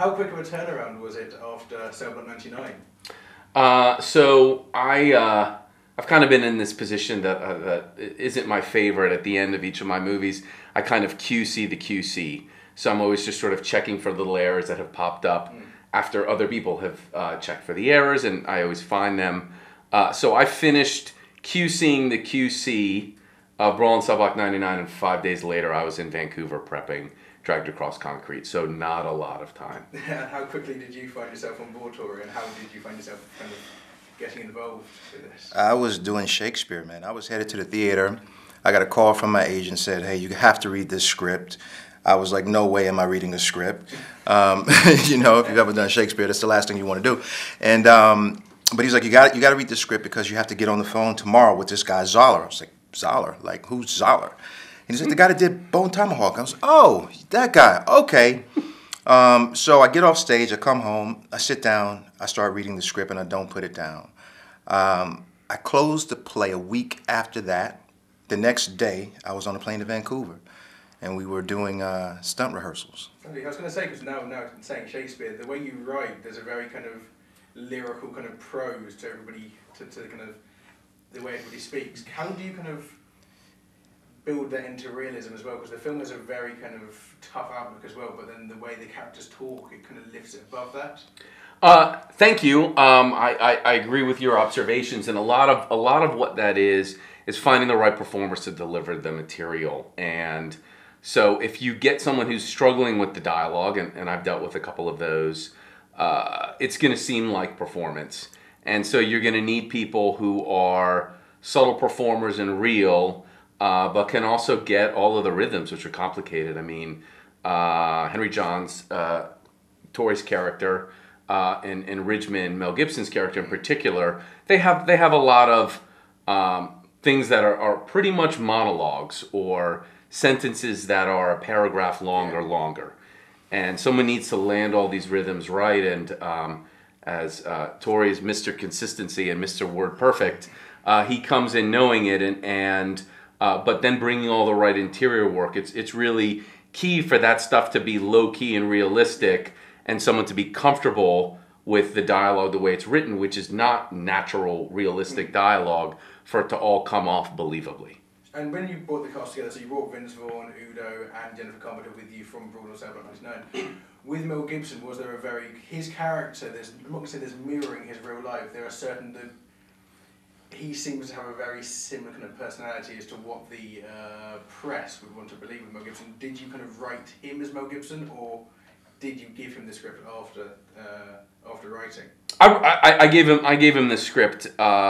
How quick of a turnaround was it after Cell Block 99? So I've kind of been in this position that isn't my favorite. At the end of each of my movies, I kind of QC the QC. So I'm always just sort of checking for little errors that have popped up after other people have checked for the errors, and I always find them. So I finished QCing the QC of Brawl in Cell Block 99, and 5 days later I was in Vancouver prepping Dragged Across Concrete, so not a lot of time. And how quickly did you find yourself on board, Tory, and how did you find yourself kind of getting involved with this? I was doing Shakespeare, man. I was headed to the theater. I got a call from my agent, said, hey, you have to read this script. I was like, no way am I reading the script. You know, if you've ever done Shakespeare, that's the last thing you want to do. And but he's like, you got to read the script because you have to get on the phone tomorrow with this guy Zahler. I was like, Zahler? Like, who's Zahler? And he's like, the guy that did Bone Tomahawk. I was like, oh, that guy, okay. So I get off stage, I come home, I sit down, I start reading the script, and I don't put it down. I closed the play a week after that. The next day, I was on a plane to Vancouver, and we were doing stunt rehearsals. I was going to say, because now saying Shakespeare, the way you write, there's a very kind of lyrical kind of prose to everybody, to kind of the way everybody speaks. How do you kind of build that into realism as well? Because the film has a very kind of tough outlook as well, but then the way the characters talk, it kind of lifts it above that. Thank you. I agree with your observations, and a lot of what that is finding the right performers to deliver the material. And so if you get someone who's struggling with the dialogue, and I've dealt with a couple of those, it's going to seem like performance. And so you're going to need people who are subtle performers and real, but can also get all of the rhythms, which are complicated. I mean, Henry John's, Tory's character, and Ridgeman, Mel Gibson's character in particular, they have a lot of things that are pretty much monologues or sentences that are a paragraph long or longer. And someone needs to land all these rhythms right. And as Tory is Mr. Consistency and Mr. Word Perfect, he comes in knowing it, and but then bringing all the right interior work. It's really key for that stuff to be low key and realistic, and someone to be comfortable with the dialogue the way it's written, which is not natural, realistic dialogue, for it to all come off believably. And when you brought the cast together, so you brought Vince Vaughn, Udo, and Jennifer Carpenter with you from Brawl in Cell Block 99. With Mel Gibson, was there his character, I'm not going to say there's mirroring his real life, there are certain he seems to have a very similar kind of personality as to what the press would want to believe with Mel Gibson. Did you kind of write him as Mel Gibson, or did you give him the script after writing? I gave him the script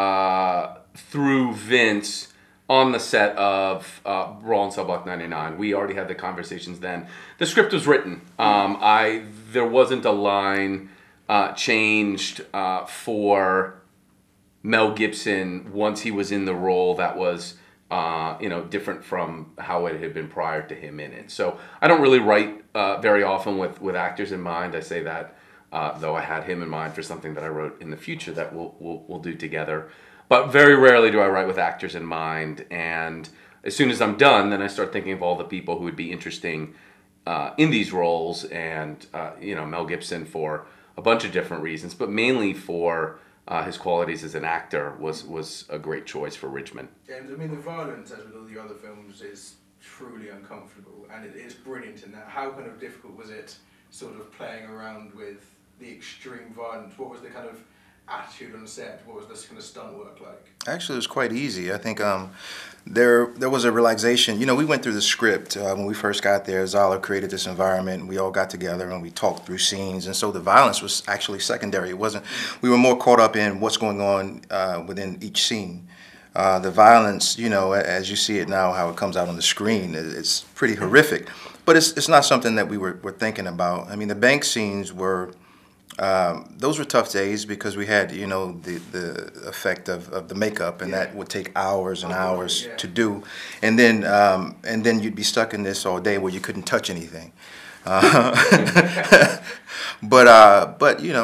through Vince on the set of Brawl in Cell Block 99. We already had the conversations then. The script was written. There wasn't a line changed for Mel Gibson once he was in the role that was different from how it had been prior to him in it. So I don't really write very often with actors in mind. I say that though I had him in mind for something that I wrote in the future that we'll do together. But very rarely do I write with actors in mind. And as soon as I'm done, then I start thinking of all the people who would be interesting in these roles. And Mel Gibson for a bunch of different reasons, but mainly for his qualities as an actor was a great choice for Ridgeman. Yeah, I mean, the violence, as with all the other films, is truly uncomfortable, and it is brilliant in that. How kind of difficult was it sort of playing around with the extreme violence? What was the kind of attitude on set? What was this kind of stunt work like? Actually, it was quite easy. I think there was a realization. You know, we went through the script when we first got there. Zahler created this environment. We all got together and we talked through scenes, and so the violence was actually secondary. It wasn't. We were more caught up in what's going on within each scene. The violence, as you see it now, how it comes out on the screen, it's pretty horrific. But it's not something that we were thinking about. I mean, the bank scenes were. Those were tough days because we had, the effect of the makeup, and that would take hours and hours to do, and then you'd be stuck in this all day where you couldn't touch anything. But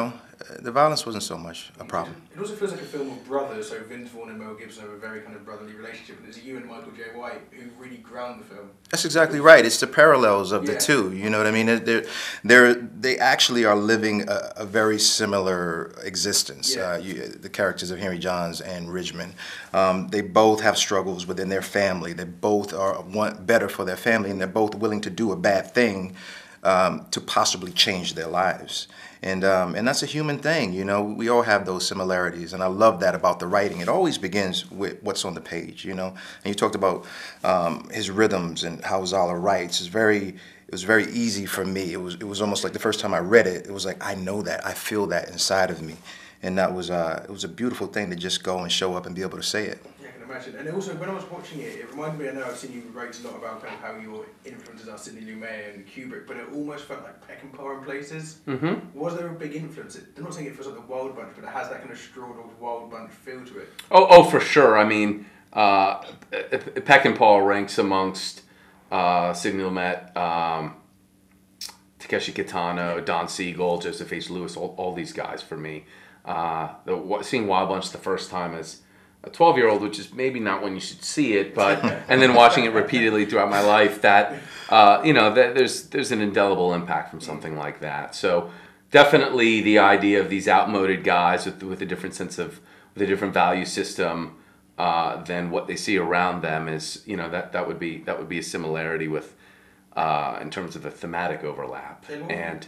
The violence wasn't so much a problem. It also feels like a film of brothers, so Vince Vaughn and Mel Gibson have a very kind of brotherly relationship, and it's you and Michael J. White who really ground the film. That's exactly right. It's the parallels of the Yeah. two. You know what I mean? They actually are living a very similar existence. Yeah. The characters of Henry Johns and Ridgeman, they both have struggles within their family. They both want better for their family, and they're both willing to do a bad thing to possibly change their lives. And that's a human thing, you know. We all have those similarities, and I love that about the writing. It always begins with what's on the page, you know. And you talked about his rhythms and how Zahler writes. It was very easy for me. It was almost like the first time I read it, it was like, I know that, I feel that inside of me, and that was it was a beautiful thing to just go and show up and be able to say it. Imagine. And also, when I was watching it, it reminded me, I know I've seen you write a lot about kind of how your influences are Sidney Lumet and Kubrick, but it almost felt like Peckinpah in places. Mm-hmm. Was there a big influence? I'm not saying it feels like the Wild Bunch, but it has that kind of Straw Dogs Wild Bunch feel to it. Oh, for sure. I mean, Peckinpah ranks amongst Sidney Lumet, Takeshi Kitano, Don Siegel, Joseph H. Lewis, all these guys for me. Seeing Wild Bunch the first time as a 12-year-old, which is maybe not when you should see it, but and then watching it repeatedly throughout my life, that there's an indelible impact from something like that. So definitely the idea of these outmoded guys with a different sense of, with a different value system than what they see around them is, you know, that would be a similarity with in terms of a thematic overlap. And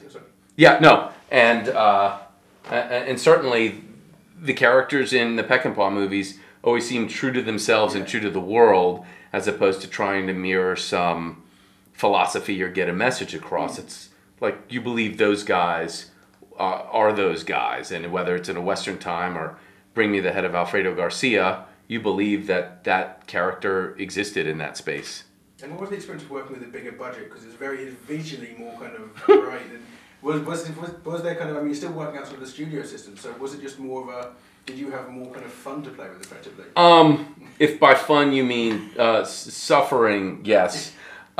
certainly the characters in the Peckinpah movies always seem true to themselves and true to the world, as opposed to trying to mirror some philosophy or get a message across. It's like you believe those guys are those guys, and whether it's in a Western time or Bring Me the Head of Alfredo Garcia, you believe that character existed in that space. And what was the experience of working with a bigger budget? Because it's visually more kind of bright. And was there kind of, I mean, you're still working out sort of the studio system, so was it just more of a, did you have more kind of fun to play with effectively? If by fun you mean suffering, yes.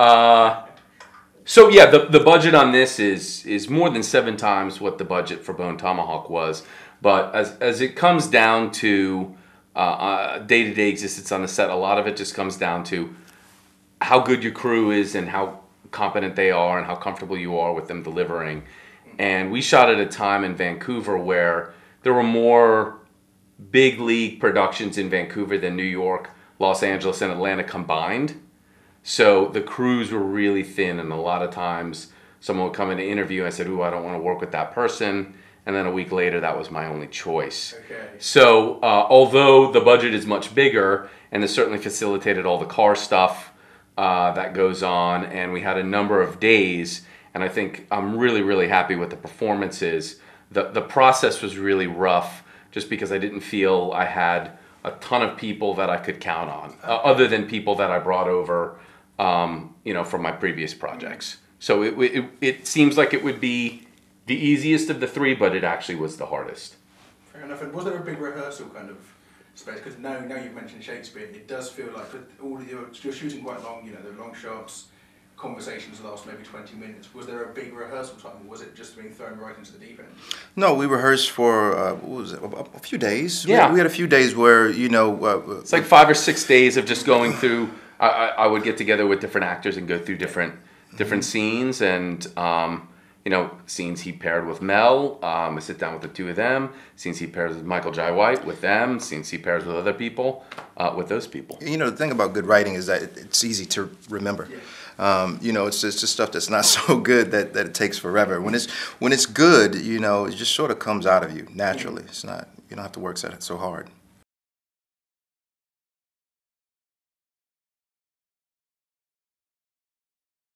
So yeah, the budget on this is more than 7 times what the budget for Bone Tomahawk was. But as it comes down to day-to-day existence on the set, a lot of it just comes down to how good your crew is and how competent they are and how comfortable you are with them delivering. And we shot at a time in Vancouver where there were more big league productions in Vancouver than New York, Los Angeles, and Atlanta combined. So the crews were really thin, and a lot of times someone would come in to interview and I said, ooh, I don't want to work with that person. And then a week later, that was my only choice. Okay. So although the budget is much bigger, and this certainly facilitated all the car stuff that goes on, and we had a number of days, and I think I'm really, really happy with the performances. The process was really rough, just because I didn't feel I had a ton of people that I could count on, other than people that I brought over, from my previous projects. So it seems like it would be the easiest of the 3, but it actually was the hardest. Fair enough. And was there a big rehearsal kind of space? Because now you've mentioned Shakespeare, it does feel like all of you're shooting quite long. You know, there are long shots. Conversations last maybe 20 minutes. Was there a big rehearsal time, or was it just being thrown right into the deep end? No, we rehearsed for what was it? A few days. Yeah, we had a few days where it's like 5 or 6 days of just going through. I would get together with different actors and go through different scenes, and scenes he paired with Mel. I sit down with the 2 of them. Scenes he pairs with Michael J. White with them. Scenes he pairs with other people with those people. You know, the thing about good writing is that it's easy to remember. Yeah. It's just stuff that's not so good that it takes forever. When it's good, it just sort of comes out of you naturally. It's not, you don't have to work so hard.